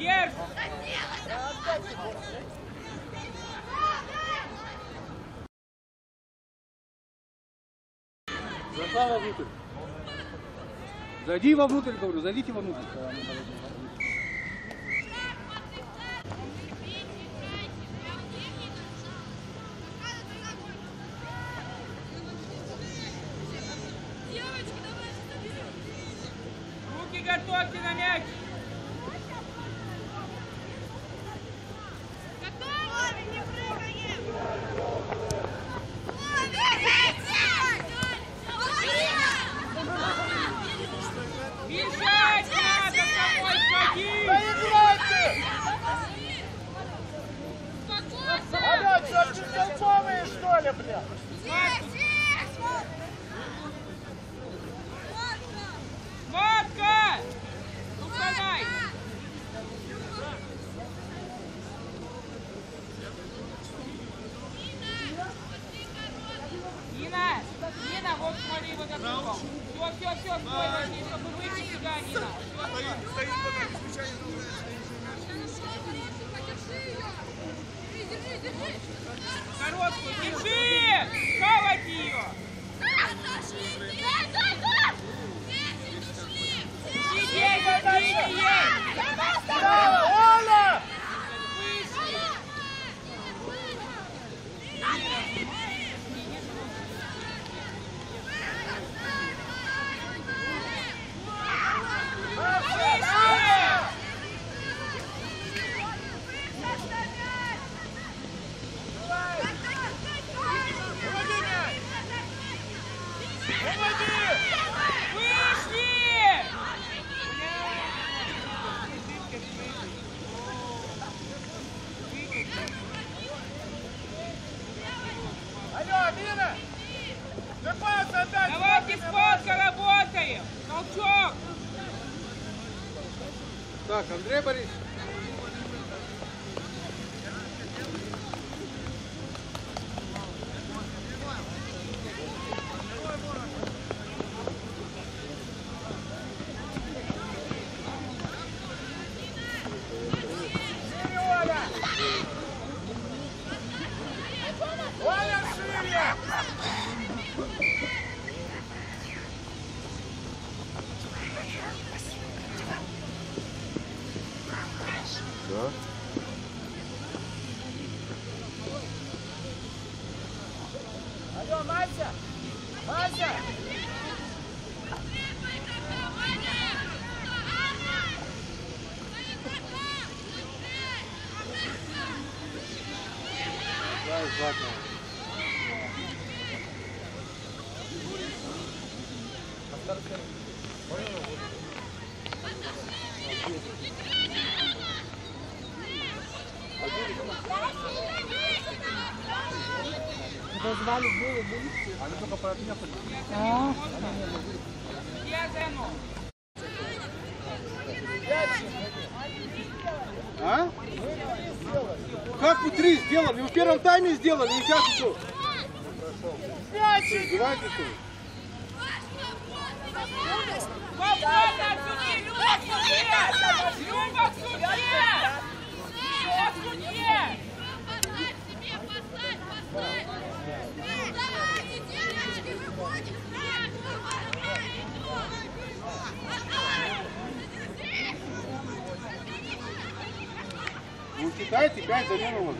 Держи! Зашла вовнутрь. Зайди вовнутрь, говорю, зайдите вовнутрь. Руки готовьте на мяч! Бежать надо, самой ходи! Алло, что, бестолковые, что ли, бля? Матка! Уканай! Нина, вот смотри, вот готова. Все, стой, возьми, чтобы выйти сюда, Нина. Короткую, держи! Хавать ее! Сидеть, Оля! Алло, Нина! Давайте схватка, работаем! Толчок! Так, Андрей Борисович. Оля, шире! Да. Алло, Мася! Мася! Дай, Златная. Позвали, было. Они только проехали. Я зану. А? Как вы 3 сделали? Вы в первом тайме сделали, и сейчас что? Издеваетесь, что ли? Свободно отсюда! Люба к судье! Люба к судье! Люба к судье! Вы считаете 5 заменов?